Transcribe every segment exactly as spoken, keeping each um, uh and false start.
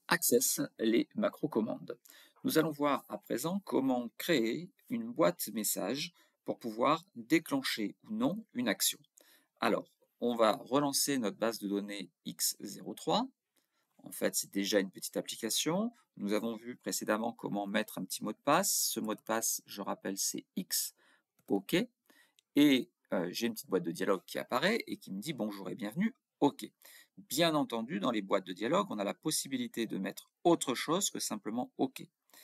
Access les macro-commandes. Nous allons voir à présent comment créer une boîte message pour pouvoir déclencher ou non une action. Alors, on va relancer notre base de données X zéro trois. En fait, c'est déjà une petite application. Nous avons vu précédemment comment mettre un petit mot de passe. Ce mot de passe, je rappelle, c'est X, OK. Et euh, j'ai une petite boîte de dialogue qui apparaît et qui me dit bonjour et bienvenue, OK. Bien entendu, dans les boîtes de dialogue, on a la possibilité de mettre autre chose que simplement OK.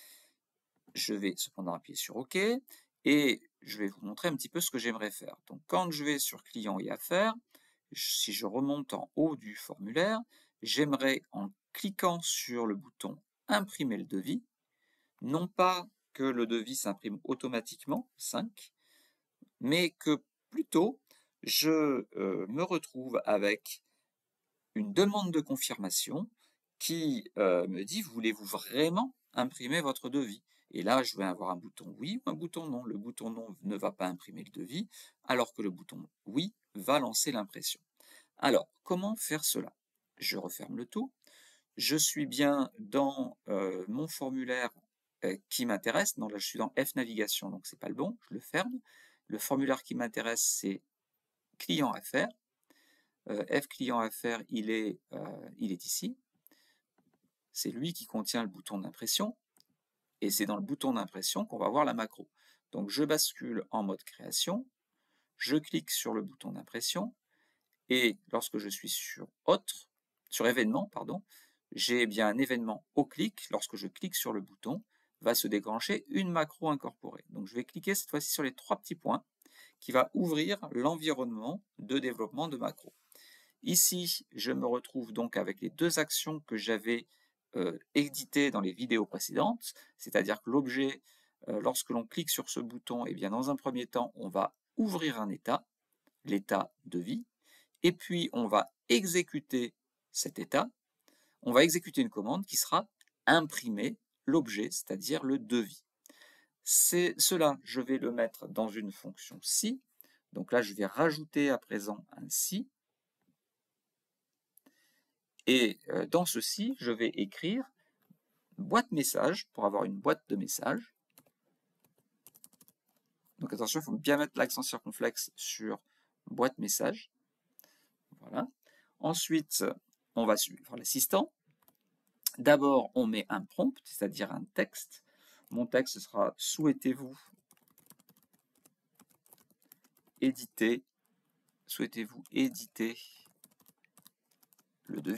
Je vais cependant appuyer sur OK et je vais vous montrer un petit peu ce que j'aimerais faire. Donc, quand je vais sur client et affaires, si je remonte en haut du formulaire, j'aimerais, en cliquant sur le bouton imprimer le devis, non pas que le devis s'imprime automatiquement, cinq, mais que plutôt je euh, me retrouve avec une demande de confirmation qui euh, me dit voulez-vous vraiment imprimer votre devis? Et là, je vais avoir un bouton oui ou un bouton non. Le bouton non ne va pas imprimer le devis, alors que le bouton oui va lancer l'impression. Alors, comment faire cela? Je referme le tout. Je suis bien dans euh, mon formulaire euh, qui m'intéresse. Non, là, je suis dans F navigation, donc c'est pas le bon. Je le ferme. Le formulaire qui m'intéresse, c'est client affaires. Euh, F client affaires, il est, euh, il est ici. C'est lui qui contient le bouton d'impression. Et c'est dans le bouton d'impression qu'on va voir la macro. Donc je bascule en mode création. Je clique sur le bouton d'impression. Et lorsque je suis sur autre, sur événement, pardon, j'ai bien un événement au clic. Lorsque je clique sur le bouton, va se déclencher une macro incorporée. Donc je vais cliquer cette fois-ci sur les trois petits points qui va ouvrir l'environnement de développement de macro. Ici, je me retrouve donc avec les deux actions que j'avais euh, éditées dans les vidéos précédentes, c'est-à-dire que l'objet, euh, lorsque l'on clique sur ce bouton, eh bien dans un premier temps, on va ouvrir un état, l'état devis, et puis on va exécuter cet état, on va exécuter une commande qui sera imprimer l'objet, c'est-à-dire le devis. C'est cela, je vais le mettre dans une fonction si. Donc là, je vais rajouter à présent un si. Et dans ceci, je vais écrire boîte message pour avoir une boîte de messages. Donc attention, il faut bien mettre l'accent circonflexe sur boîte message. Voilà. Ensuite, on va suivre l'assistant. D'abord, on met un prompt, c'est-à-dire un texte. Mon texte sera « Souhaitez-vous éditer, souhaitez-vous éditer le devis ?»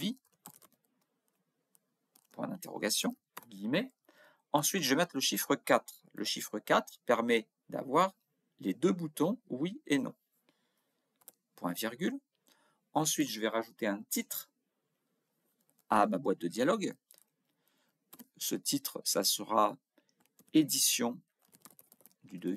Point d'interrogation, guillemets. Ensuite, je vais mettre le chiffre quatre. Le chiffre quatre permet d'avoir les deux boutons « Oui » et « Non ». Point virgule. Ensuite, je vais rajouter un titre à ma boîte de dialogue. Ce titre, ça sera « Édition du devis ».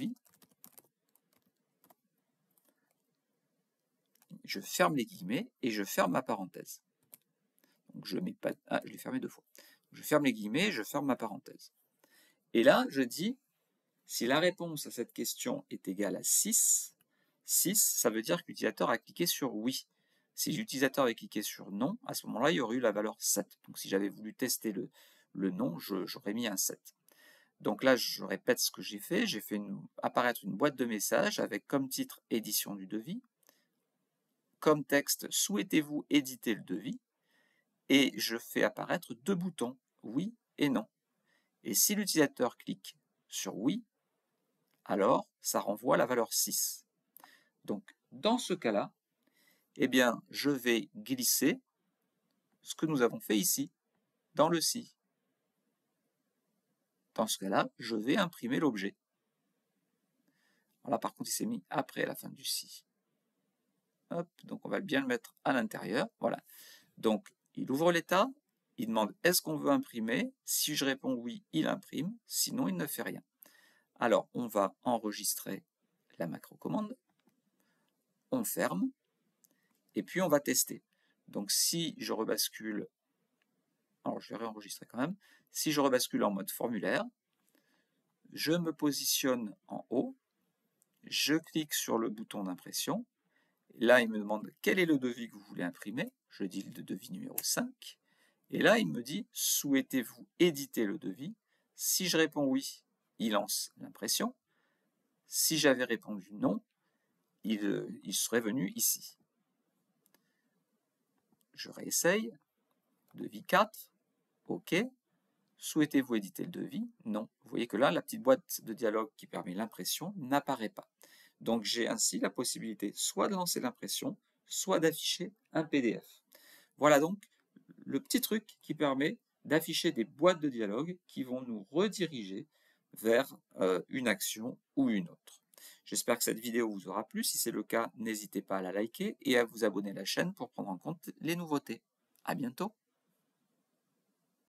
Je ferme les guillemets et je ferme ma parenthèse. Donc je mets pas... Ah, je l'ai fermé deux fois. Je ferme les guillemets et je ferme ma parenthèse. Et là, je dis, si la réponse à cette question est égale à six, six, ça veut dire que l'utilisateur a cliqué sur oui. Si l'utilisateur avait cliqué sur non, à ce moment-là, il y aurait eu la valeur sept. Donc si j'avais voulu tester le, le non, j'aurais mis un sept. Donc là, je répète ce que j'ai fait. J'ai fait une, apparaître une boîte de messages avec comme titre « Édition du devis », comme texte « Souhaitez-vous éditer le devis ?» et je fais apparaître deux boutons « Oui » et « Non ». Et si l'utilisateur clique sur « Oui », alors ça renvoie la valeur six. Donc, dans ce cas-là, eh bien, je vais glisser ce que nous avons fait ici, dans le si. Dans ce cas-là, je vais imprimer l'objet. Là, par contre, il s'est mis après la fin du si. Hop, donc on va bien le mettre à l'intérieur. Voilà. Donc, il ouvre l'état, il demande est-ce qu'on veut imprimer? Si je réponds oui, il imprime, sinon il ne fait rien. Alors, on va enregistrer la macro-commande, on ferme, et puis on va tester. Donc si je rebascule, alors je vais réenregistrer quand même, si je rebascule en mode formulaire, je me positionne en haut, je clique sur le bouton d'impression, là il me demande quel est le devis que vous voulez imprimer, je dis le devis numéro cinq, Et là, il me dit, souhaitez-vous éditer le devis? Si je réponds oui, il lance l'impression. Si j'avais répondu non, il, euh, il serait venu ici. Je réessaye. Devis quatre. OK. Souhaitez-vous éditer le devis? Non. Vous voyez que là, la petite boîte de dialogue qui permet l'impression n'apparaît pas. Donc, j'ai ainsi la possibilité soit de lancer l'impression, soit d'afficher un P D F. Voilà donc le petit truc qui permet d'afficher des boîtes de dialogue qui vont nous rediriger vers euh, une action ou une autre. J'espère que cette vidéo vous aura plu. Si c'est le cas, n'hésitez pas à la liker et à vous abonner à la chaîne pour prendre en compte les nouveautés. À bientôt!